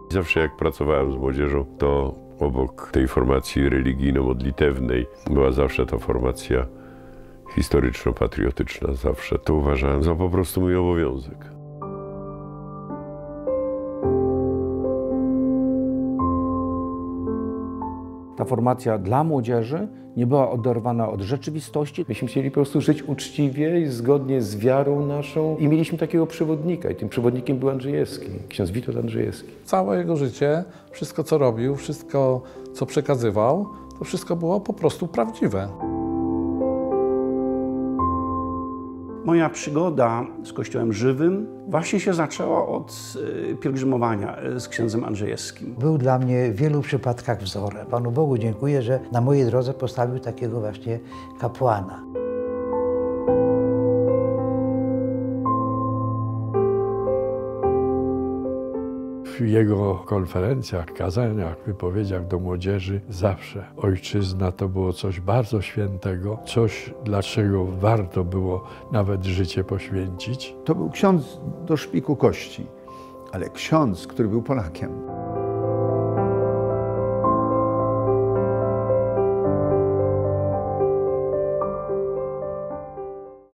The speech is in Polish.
Zawsze jak pracowałem z młodzieżą, to obok tej formacji religijno-modlitewnej była zawsze ta formacja historyczno-patriotyczna. Zawsze to uważałem za po prostu mój obowiązek. Ta formacja dla młodzieży nie była oderwana od rzeczywistości. Myśmy chcieli po prostu żyć uczciwie i zgodnie z wiarą naszą i mieliśmy takiego przewodnika i tym przewodnikiem był Andrzejewski, ksiądz Witold Andrzejewski. Całe jego życie, wszystko co robił, wszystko co przekazywał, to wszystko było po prostu prawdziwe. Moja przygoda z Kościołem żywym właśnie się zaczęła od pielgrzymowania z księdzem Andrzejewskim. Był dla mnie w wielu przypadkach wzorem. Panu Bogu dziękuję, że na mojej drodze postawił takiego właśnie kapłana. W jego konferencjach, kazaniach, wypowiedziach do młodzieży zawsze ojczyzna to było coś bardzo świętego, coś, dlaczego warto było nawet życie poświęcić. To był ksiądz do szpiku kości, ale ksiądz, który był Polakiem.